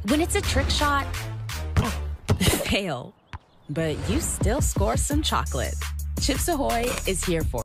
When it's a trick shot, fail. But you still score some chocolate. Chips Ahoy is here for